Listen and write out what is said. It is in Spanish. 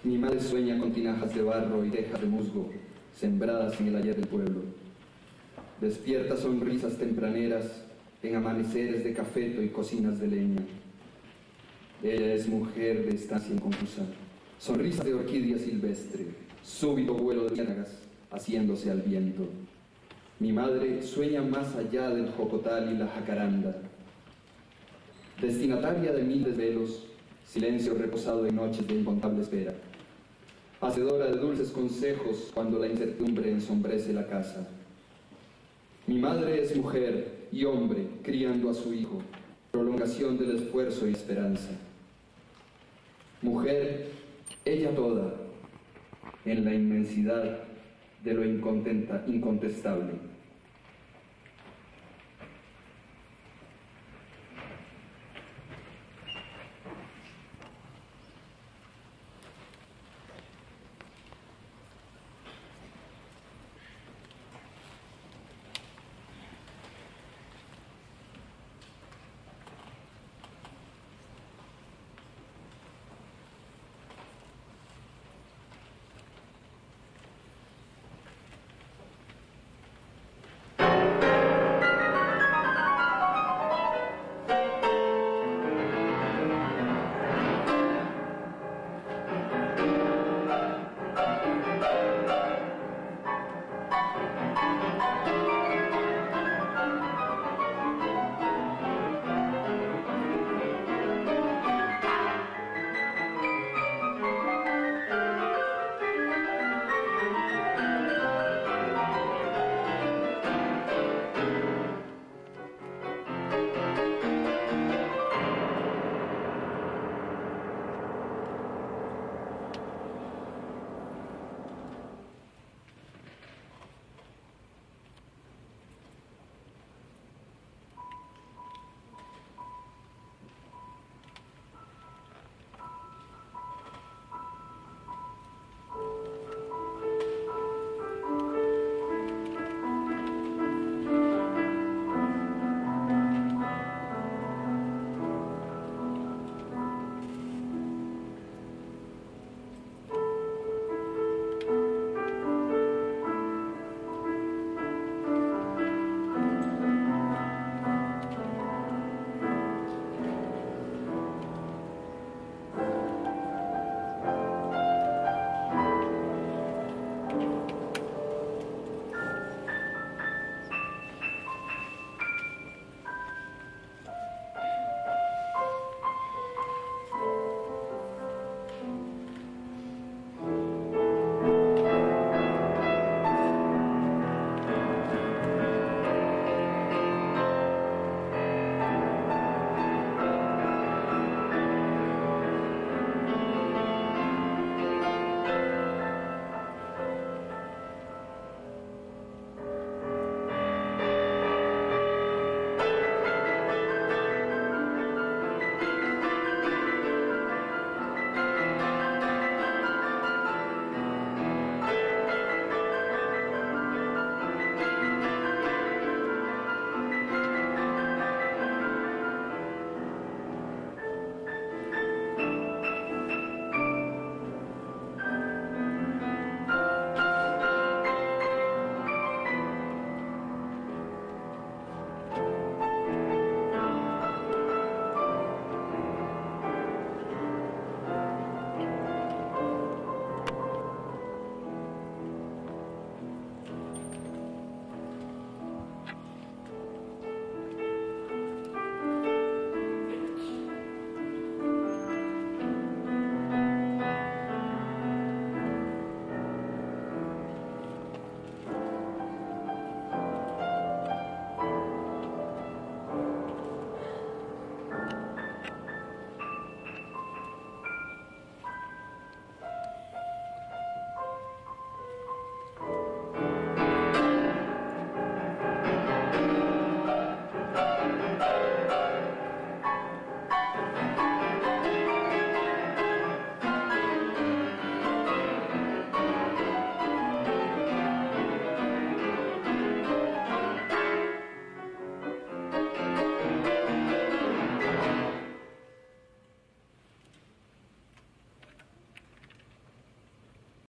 Mi madre sueña con tinajas de barro y tejas de musgo, sembradas en el ayer del pueblo. Despierta sonrisas tempraneras en amaneceres de cafeto y cocinas de leña. Ella es mujer de estancia inconfusa, sonrisa de orquídea silvestre, súbito vuelo de ciénagas haciéndose al viento. Mi madre sueña más allá del jocotal y la jacaranda. Destinataria de mil desvelos, silencio reposado en noches de incontable espera. Hacedora de dulces consejos cuando la incertidumbre ensombrece la casa. Mi madre es mujer y hombre criando a su hijo, prolongación del esfuerzo y esperanza. Mujer, ella toda, en la inmensidad de lo incontestable.